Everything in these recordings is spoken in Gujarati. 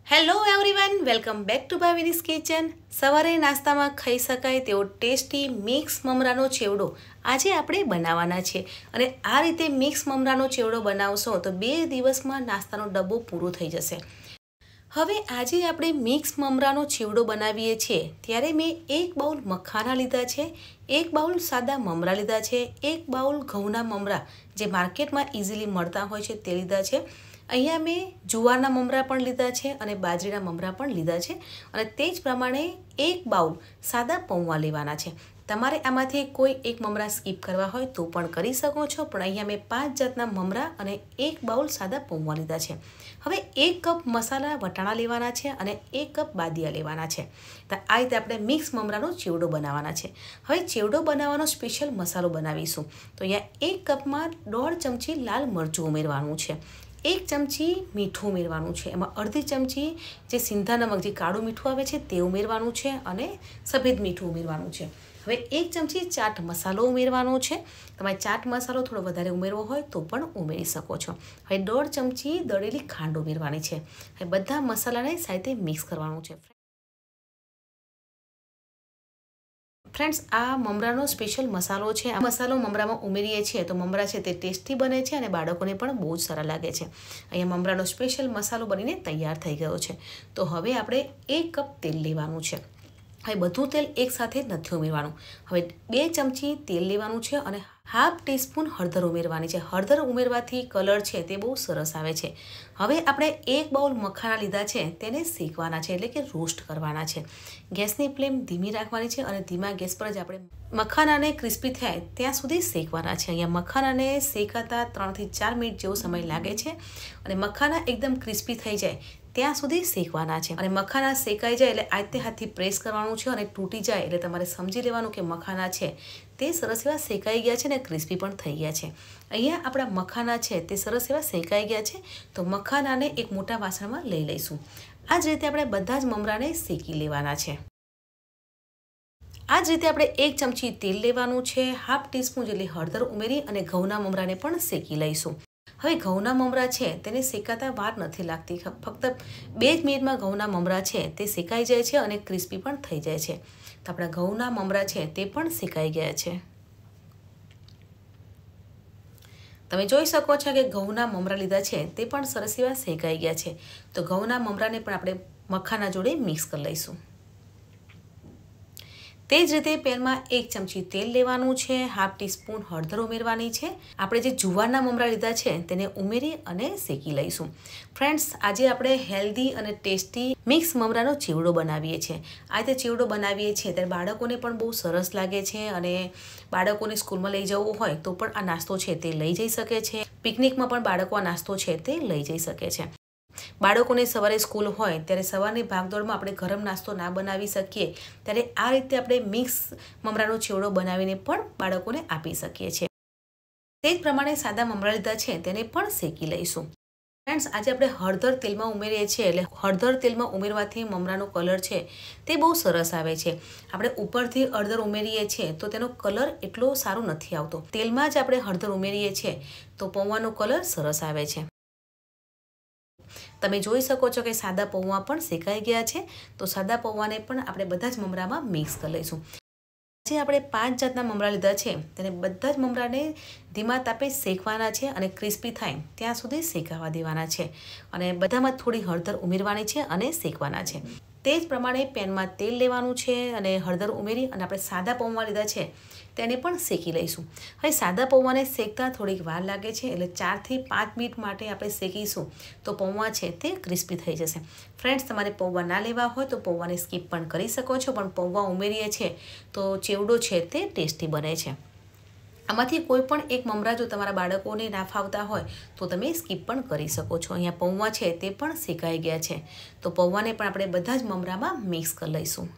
Hello everyone, welcome back to Bhavini's kitchen. સવારે નાસ્તામાં ખાઈ શકાય તેવો ટેસ્ટી મિક્સ મમરાનો ચેવડો આજે આપણે બનાવવાના છે. અને આ રીતે મિક્સ મમરાનો ચેવડો બનાવશો તો 2 દિવસમાં નાસ્તાનો ડબ્બો પૂરો થઈ જશે. હવે આજે આપણે મિક્સ મમરાનો ચેવડો બનાવીએ છીએ ત્યારે મેં 1 બાઉલ મખાના લીધા છે, 1 બાઉલ સાદા મમરા લીધા છે, 1 બાઉલ ઘઉંના મમરા જે માર્કેટમાં ઇઝીલી મળતા હોય છે તે લીધા છે. અહીંયા મેં જુવારના મમરા પણ લીધા છે અને બાજરીના મમરા પણ લીધા છે અને તે જ પ્રમાણે 1 બાઉલ સાદા પૌવા લેવાના છે. તમારે આમાંથી કોઈ એક મમરા સ્કીપ કરવા હોય તો પણ કરી શકો છો, પણ અહીંયા મેં 5 જાતના મમરા અને 1 બાઉલ સાદા પૌવા લીધા છે. હવે 1 કપ મસાલા વટાણા લેવાના છે અને 1 કપ બાદિયા લેવાના છે. તો આ રીતે આપણે મિક્સ મમરાનો ચેવડો બનાવવાના છે. હવે ચેવડો બનાવવાનો સ્પેશિયલ મસાલો બનાવીશું. તો અહીંયા 1 કપમાં 1.5 ચમચી લાલ મરચું ઉમેરવાનું છે, 1 ચમચી મીઠું ઉમેરવાનું છે, એમાં અડધી ચમચી જે સિંધા નમક જે કાળું મીઠું આવે છે તે ઉમેરવાનું છે અને સફેદ મીઠું ઉમેરવાનું છે. હવે 1 ચમચી ચાટ મસાલો ઉમેરવાનો છે. તમારે ચાટ મસાલો થોડો વધારે ઉમેરવો હોય તો પણ ઉમેરી શકો છો. હવે 1.5 ચમચી દળેલી ખાંડ ઉમેરવાની છે. હવે બધા મસાલાને સાથે મિક્સ કરવાનું છે. ફ્રેન્ડ્સ, આ મમરાનો સ્પેશિયલ મસાલો છે. આ મસાલો મમરામાં ઉમેરીએ છીએ તો મમરા છે તે ટેસ્ટી બને છે અને બાળકોને પણ બહુ જ સારા લાગે છે. અહીંયા મમરાનો સ્પેશિયલ મસાલો બનીને તૈયાર થઈ ગયો છે. તો હવે આપણે 1 કપ તેલ લેવાનું છે. હવે બધું તેલ એકસાથે નથી ઉમેરવાનું. હવે 2 ચમચી તેલ લેવાનું છે અને ½ ટીસ્પૂન હળદર ઉમેરવાની છે. હળદર ઉમેરવાથી કલર છે તે બહુ સરસ આવે છે. હવે આપણે 1 બાઉલ મખાના લીધા છે તેને શેકવાના છે, એટલે કે રોસ્ટ કરવાના છે. ગેસની ફ્લેમ ધીમી રાખવાની છે અને ધીમા ગેસ પર જ આપણે મખાનાને ક્રિસ્પી થાય ત્યાં સુધી શેકવાના છે. અહીંયા મખાનાને શેકાતા 3 થી 4 મિનિટ જેવો સમય લાગે છે અને મખાના એકદમ ક્રિસ્પી થઈ જાય ત્યાં સુધી શેકવાના છે. અને મખાના શેકાઈ જાય એટલે આ રીતે હાથથી પ્રેસ કરવાનું છે અને તૂટી જાય એટલે તમારે સમજી લેવાનું કે મખાના છે તે સરસ એવા શેકાઈ ગયા છે ને ક્રિસ્પી પણ થઈ ગયા છે. અહીંયા આપણા મખાના છે તે સરસ એવા શેકાઈ ગયા છે. તો મખાનાને એક મોટા વાસણમાં લઈ લઈશું. આ જ રીતે આપણે બધા જ મમરાને શેકી લેવાના છે. આ જ રીતે આપણે 1 ચમચી તેલ લેવાનું છે, ½ ટીસ્પૂન જેટલી હળદર ઉમેરી અને ઘઉંના મમરાને પણ શેકી લઈશું. હવે ઘઉંના મમરા છે તેને શેકાતા વાર નથી લાગતી. ફક્ત 2 જ મિનિટમાં ઘઉંના મમરા છે તે શેકાઈ જાય છે અને ક્રિસ્પી પણ થઈ જાય છે. તો આપણા ઘઉંના મમરા છે તે પણ શેકાઈ ગયા છે. તમે જોઈ શકો છો કે ઘઉંના મમરા લીધા છે તે પણ સરસ એવા શેકાઈ ગયા છે. તો ઘઉંના મમરાને પણ આપણે મખાના જોડે મિક્સ કરી લઈશું. તે જ રીતે પેનમાં 1 ચમચી તેલ લેવાનું છે, ½ ટીસ્પૂન હળદર ઉમેરવાની છે. આપણે જે જુવારના મમરા લીધા છે તેને ઉમેરી અને શેકી લઈશું. ફ્રેન્ડ્સ, આજે આપણે હેલ્ધી અને ટેસ્ટી મિક્સ મમરાનો ચેવડો બનાવીએ છીએ. આ રીતે ચેવડો બનાવીએ છીએ ત્યારે બાળકોને પણ બહુ સરસ લાગે છે અને બાળકોને સ્કૂલમાં લઈ જવું હોય તો પણ આ નાસ્તો છે તે લઈ જઈ શકે છે. પિકનિકમાં પણ બાળકો આ નાસ્તો છે તે લઈ જઈ શકે છે. બાળકોને સવારે સ્કૂલ હોય ત્યારે સવારની ભાગદોડમાં આપણે ગરમ નાસ્તો ના બનાવી શકીએ ત્યારે આ રીતે આપણે મિક્સ મમરાનો ચેવડો બનાવીને પણ બાળકોને આપી શકીએ છીએ. તે જ પ્રમાણે સાદા મમરા લીધા છે તેને પણ શેકી લઈશું. ફ્રેન્ડ્સ, આજે આપણે હળદર તેલમાં ઉમેરીએ છીએ એટલે હળદર તેલમાં ઉમેરવાથી મમરાનો કલર છે તે બહુ સરસ આવે છે. આપણે ઉપરથી હળદર ઉમેરીએ છીએ તો તેનો કલર એટલો સારો નથી આવતો. તેલમાં જ આપણે હળદર ઉમેરીએ છીએ તો પૌવાનો કલર સરસ આવે છે. તમે જોઈ શકો છો કે સાદા પૌવા પણ શેકાઈ ગયા છે. તો સાદા પૌવાને પણ આપણે બધા જ મમરામાં મિક્સ કરી લઈશું. જે આપણે 5 જાતના મમરા લીધા છે તેને બધા જ મમરાને ધીમા તાપે શેકવાના છે અને ક્રિસ્પી થાય ત્યાં સુધી શેકાવા દેવાના છે અને બધામાં થોડી હળદર ઉમેરવાની છે અને શેકવાના છે. તે જ પ્રમાણે પેનમાં તેલ લેવાનું છે અને હળદર ઉમેરી અને આપણે સાદા પૌવા લીધા છે તેને પણ શેકી લઈશું. હવે સાદા પૌવાને શેકતા થોડીક વાર લાગે છે એટલે 4 થી 5 મિનિટ માટે આપણે શેકીશું તો પૌવા છે તે ક્રિસ્પી થઈ જશે. ફ્રેન્ડ્સ, તમારે પૌવા ના લેવા હોય તો પૌવાને સ્કીપ પણ કરી શકો છો, પણ પૌવા ઉમેરીએ છીએ તો ચેવડો છે તે ટેસ્ટી બને છે. આમાંથી કોઈ પણ એક મમરા જો તમારા બાળકોને ના ફાવતા હોય તો તમે સ્કીપ પણ કરી શકો છો. અહીંયા પૌવા છે તે પણ શેકાઈ ગયા છે તો પૌવાને પણ આપણે બધા જ મમરામાં મિક્સ કરી લઈશું.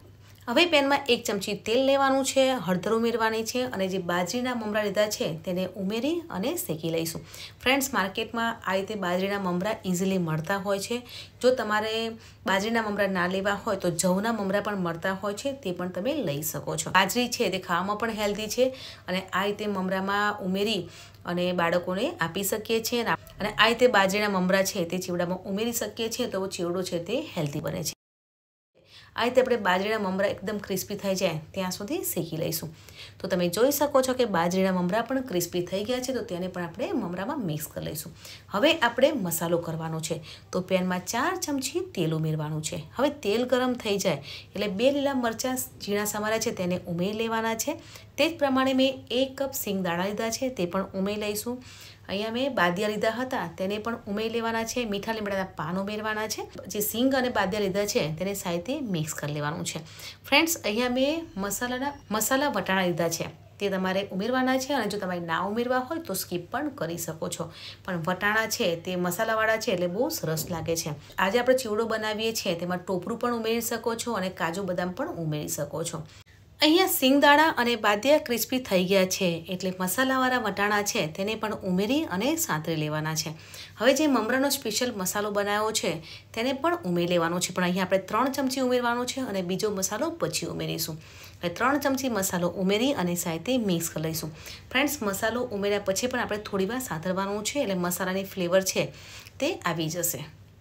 હવે પેનમાં 1 ચમચી તેલ લેવાનું છે, હળદર ઉમેરવાની છે અને જે બાજરીના મમરા લીધા છે તેને ઉમેરી અને શેકી લઈશું. ફ્રેન્ડ્સ, માર્કેટમાં આ રીતે બાજરીના મમરા ઇઝીલી મળતા હોય છે. જો તમારે બાજરીના મમરા ના લેવા હોય તો જવના મમરા પણ મળતા હોય છે, તે પણ તમે લઈ શકો છો. બાજરી છે તે ખાવામાં પણ હેલ્ધી છે અને આ રીતે મમરામાં ઉમેરી અને બાળકોને આપી શકીએ છીએ અને આ રીતે બાજરીના મમરા છે તે ચીવડામાં ઉમેરી શકીએ છીએ તો ચીવડો છે તે હેલ્ધી બને છે. આ રીતે આપણે બાજરીના મમરા એકદમ ક્રિસ્પી થઈ જાય ત્યાં સુધી શેકી લઈશું. તો તમે જોઈ શકો છો કે બાજરીના મમરા પણ ક્રિસ્પી થઈ ગયા છે, તો તેને પણ આપણે મમરામાં મિક્સ કરી લઈશું. હવે આપણે મસાલો કરવાનો છે. તો પેનમાં 4 ચમચી તેલ ઉમેરવાનું છે. હવે તેલ ગરમ થઈ જાય એટલે 2 લીલા મરચાં ઝીણા સમાર્યા છે તેને ઉમેરી લેવાના છે. તે જ પ્રમાણે મેં 1 કપ સિંગદાણા લીધા છે તે પણ ઉમેરી લઈશું. અહીંયા મેં બાદિયા લીધા હતા તેને પણ ઉમેરી લેવાના છે. મીઠા લીમડાના પાન ઉમેરવાના છે. જે સિંગ અને બાદિયા લીધા છે તેને સાથે મિક્સ કરી લેવાનું છે. ફ્રેન્ડ્સ, અહીંયા મેં મસાલા વટાણા લીધા છે તે તમારે ઉમેરવાના છે અને જો તમારે ના ઉમેરવા હોય તો સ્કીપ પણ કરી શકો છો. પણ વટાણા છે તે મસાલાવાળા છે એટલે બહુ સરસ લાગે છે. આજે આપણે ચીવડો બનાવીએ છીએ તેમાં ટોપરું પણ ઉમેરી શકો છો અને કાજુ બદામ પણ ઉમેરી શકો છો. અહીંયા સિંગદાણા અને બાદિયા ક્રિસ્પી થઈ ગયા છે એટલે મસાલાવાળા વટાણા છે તેને પણ ઉમેરી અને સાંતળી લેવાના છે. હવે જે મમરાનો સ્પેશિયલ મસાલો બનાવ્યો છે તેને પણ ઉમેરી લેવાનો છે, પણ અહીંયા આપણે 3 ચમચી ઉમેરવાનો છે અને બીજો મસાલો પછી ઉમેરીશું. એટલે 3 ચમચી મસાલો ઉમેરી અને સાથે મિક્સ કરી લઈશું. ફ્રેન્ડ્સ, મસાલો ઉમેર્યા પછી પણ આપણે થોડી વાર સાંતળવાનું છે એટલે મસાલાની ફ્લેવર છે તે આવી જશે.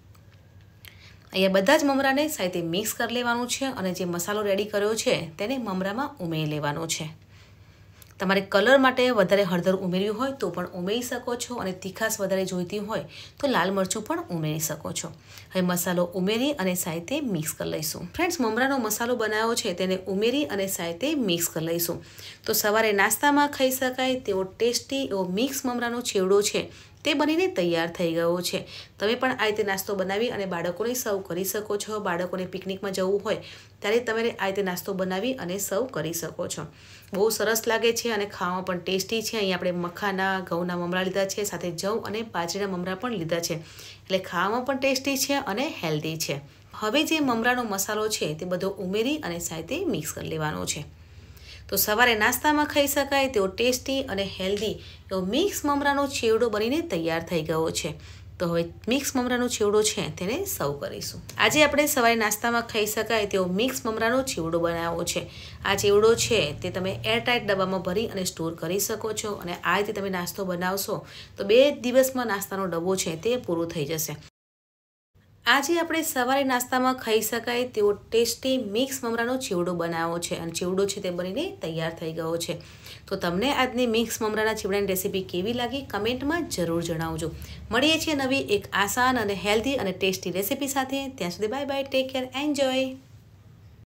અહીંયા બધા જ મમરાને સાથે મિક્સ કરી લેવાનું છે અને જે મસાલો રેડી કર્યો છે તેને મમરામાં ઉમેરી લેવાનો છે. તમારે કલર માટે વધારે હળદર ઉમેર્યું હોય તો પણ ઉમેરી શકો છો અને તીખાશ વધારે જોઈતી હોય તો લાલ મરચું પણ ઉમેરી શકો છો. હવે મસાલો ઉમેરી અને સાથે મિક્સ કરી લઈશું. ફ્રેન્ડ્સ, મમરાનો મસાલો બનાવ્યો છે તેને ઉમેરી અને સાથે મિક્સ કરી લઈશું. તો સવારે નાસ્તામાં ખાઈ શકાય તેવો ટેસ્ટી એવો મિક્સ મમરાનો ચેવડો છે તે બનીને તૈયાર થઈ ગયો છે. તમે પણ આ રીતે નાસ્તો બનાવી અને બાળકોને સર્વ કરી શકો છો. બાળકોને પિકનિકમાં જવું હોય ત્યારે તમે આ રીતે નાસ્તો બનાવી અને સર્વ કરી શકો છો. બહુ સરસ લાગે છે અને ખાવામાં પણ ટેસ્ટી છે. અહીં આપણે મખાના ઘઉંના મમરા લીધા છે, સાથે જવ અને બાજરીના મમરા પણ લીધા છે એટલે ખાવામાં પણ ટેસ્ટી છે અને હેલ્ધી છે. હવે જે મમરાનો મસાલો છે તે બધો ઉમેરી અને સાથે મિક્સ કરી લેવાનો છે. તો સવારે નાસ્તામાં ખાઈ શકાય તેવો ટેસ્ટી અને હેલ્ધી એવો મિક્સ મમરાનો ચેવડો બનીને તૈયાર થઈ ગયો છે. તો હવે મિક્સ મમરાનો ચેવડો છે તેને સર્વ કરીશું. આજે આપણે સવારે નાસ્તામાં ખાઈ શકાય તેવો મિક્સ મમરાનો ચેવડો બનાવ્યો છે. આ ચેવડો છે તે તમે એરટાઇટ ડબ્બામાં ભરી અને સ્ટોર કરી શકો છો અને આ રીતે તમે નાસ્તો બનાવશો તો 2 દિવસમાં નાસ્તાનો ડબ્બો છે તે પૂરો થઈ જશે. આજે આપણે સવારે નાસ્તામાં ખાઈ શકાય તેવો ટેસ્ટી મિક્સ મમરાનો ચેવડો બનાવ્યો છે અને ચેવડો છે તે બનીને તૈયાર થઈ ગયો છે. તો તમને આજની મિક્સ મમરાના ચેવડાની રેસીપી કેવી લાગી કમેન્ટમાં જરૂર જણાવજો. મળીએ છીએ નવી એક આસાન અને હેલ્ધી અને ટેસ્ટી રેસીપી સાથે. ત્યાં સુધી bye bye, take care, enjoy.